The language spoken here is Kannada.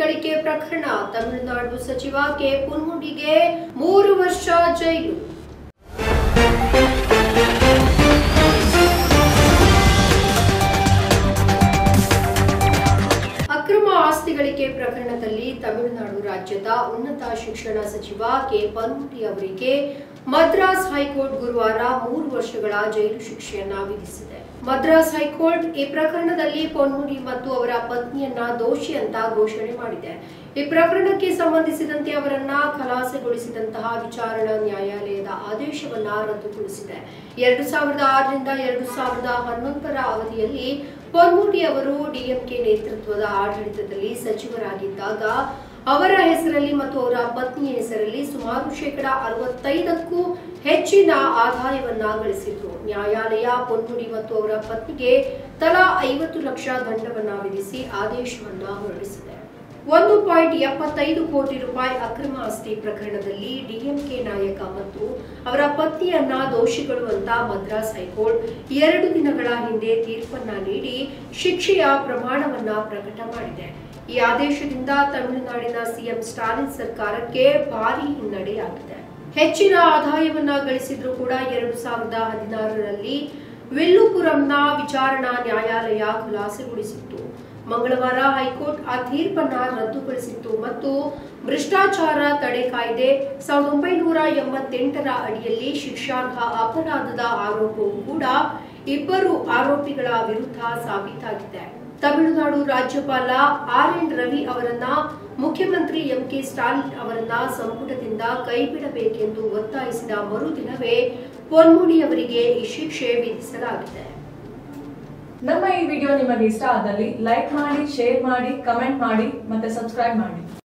ಗಳಿಕೆ ಪ್ರಕರಣ ತಮಿಳುನಾಡು ಸಚಿವ ಕೆ ಪೊನ್ಮುಡಿಗೆ 3 ವರ್ಷ ಜೈಲು. ಅಕ್ರಮ ಆಸ್ತಿ ಗಳಿಕೆ ಪ್ರಕರಣದಲ್ಲಿ ತಮಿಳುನಾಡು ರಾಜ್ಯದ ಉನ್ನತ ಶಿಕ್ಷಣ ಸಚಿವ ಕೆ ಪೊನ್ಮುಡಿ ಅವರಿಗೆ ಮದ್ರಾಸ್ ಹೈಕೋರ್ಟ್ ಗುರುವಾರ 3 ವರ್ಷಗಳ ಜೈಲು ಶಿಕ್ಷೆಯನ್ನ ವಿಧಿಸಿದೆ. ಮದ್ರಾಸ್ ಹೈಕೋರ್ಟ್ ಈ ಪ್ರಕರಣದಲ್ಲಿ ಪೊನ್ಮುಡಿ ಮತ್ತು ಅವರ ಪತ್ನಿಯನ್ನ ದೋಷಿ ಅಂತ ಘೋಷಣೆ ಮಾಡಿದೆ. ಈ ಪ್ರಕರಣಕ್ಕೆ ಸಂಬಂಧಿಸಿದಂತೆ ಅವರನ್ನ ಖಲಾಸೆಗೊಳಿಸಿದಂತಹ ವಿಚಾರಣಾ ನ್ಯಾಯಾಲಯದ ಆದೇಶವನ್ನ ರದ್ದುಗೊಳಿಸಿದೆ. 2006 ರಿಂದ 2011ರ ಅವಧಿಯಲ್ಲಿ ಪೊನ್ಮುಡಿ ಅವರು ಡಿಎಂಕೆ ನೇತೃತ್ವದ ಆಡಳಿತದಲ್ಲಿ ಸಚಿವರಾಗಿದ್ದಾಗ ಅವರ ಹೆಸರಲ್ಲಿ ಮತ್ತು ಅವರ ಪತ್ನಿಯ ಹೆಸರಲ್ಲಿ ಸುಮಾರು 65%ಕ್ಕೂ ಹೆಚ್ಚಿನ ಆದಾಯವನ್ನ ಗಳಿಸಿದ್ರು. ನ್ಯಾಯಾಲಯ ಪೊನ್ಮುಡಿ ಮತ್ತು ಅವರ ಪತ್ನಿಗೆ ತಲಾ 50 ಲಕ್ಷ ದಂಡವನ್ನ ವಿಧಿಸಿ ಆದೇಶವನ್ನ ಹೊರಡಿಸಿದೆ. 1.75 ಕೋಟಿ ರೂಪಾಯಿ ಅಕ್ರಮ ಆಸ್ತಿ ಪ್ರಕರಣದಲ್ಲಿ ಡಿಎಂಕೆ ನಾಯಕ ಮತ್ತು ಅವರ ಪತ್ನಿಯನ್ನ ದೋಷಿಗಳು ಅಂತ ಮದ್ರಾಸ್ ಹೈಕೋರ್ಟ್ 2 ದಿನಗಳ ಹಿಂದೆ ತೀರ್ಪನ್ನ ನೀಡಿ ಶಿಕ್ಷೆಯ ಪ್ರಮಾಣವನ್ನ ಪ್ರಕಟ ಮಾಡಿದೆ. ಈ ಆದೇಶದಿಂದ ತಮಿಳುನಾಡಿನ ಸಿಎಂ ಸ್ಟಾಲಿನ್ ಸರ್ಕಾರಕ್ಕೆ ಭಾರಿ ಹಿನ್ನಡೆಯಾಗಿದೆ. ಹೆಚ್ಚಿನ ಆದಾಯವನ್ನ ಗಳಿಸಿದ್ರೂ ಕೂಡ 2016ರಲ್ಲಿ ವಿಲ್ಲುಪುರಂನ ವಿಚಾರಣಾ ನ್ಯಾಯಾಲಯ ಖುಲಾಸೆಗೊಳಿಸಿತ್ತು. ಮಂಗಳವಾರ ಹೈಕೋರ್ಟ್ ಆ ತೀರ್ಪನ್ನ ರದ್ದುಗೊಳಿಸಿತ್ತು ಮತ್ತು ಭ್ರಷ್ಟಾಚಾರ ತಡೆ ಕಾಯ್ದೆ 1988ರ ಅಡಿಯಲ್ಲಿ ಶಿಕ್ಷಾರ್ಹ ಅಪರಾಧದ ಆರೋಪವೂ ಕೂಡ 2 ಆರೋಪಿಗಳ ವಿರುದ್ಧ ಸಾಬೀತಾಗಿದೆ. ತಮಿಳುನಾಡು ರಾಜ್ಯಪಾಲ RN ರವಿ ಅವರನ್ನ ಮುಖ್ಯಮಂತ್ರಿ MK ಸ್ಟಾಲಿನ್ ಅವರನ್ನ ಸಂಪುಟದಿಂದ ಕೈಬಿಡಬೇಕೆಂದು ಒತ್ತಾಯಿಸಿದ ಮರುದಿನವೇ ಪೊನ್ಮುಡಿ ಅವರಿಗೆ ಈ ಶಿಕ್ಷೆ ವಿಧಿಸಲಾಗಿದೆ. ನಮ್ಮ ಈ ವಿಡಿಯೋ ನಿಮಗೆ ಇಷ್ಟ ಆದಲ್ಲಿ ಲೈಕ್ ಮಾಡಿ, ಶೇರ್ ಮಾಡಿ, ಕಮೆಂಟ್ ಮಾಡಿ ಮತ್ತೆ ಸಬ್ಸ್ಕ್ರೈಬ್ ಮಾಡಿ.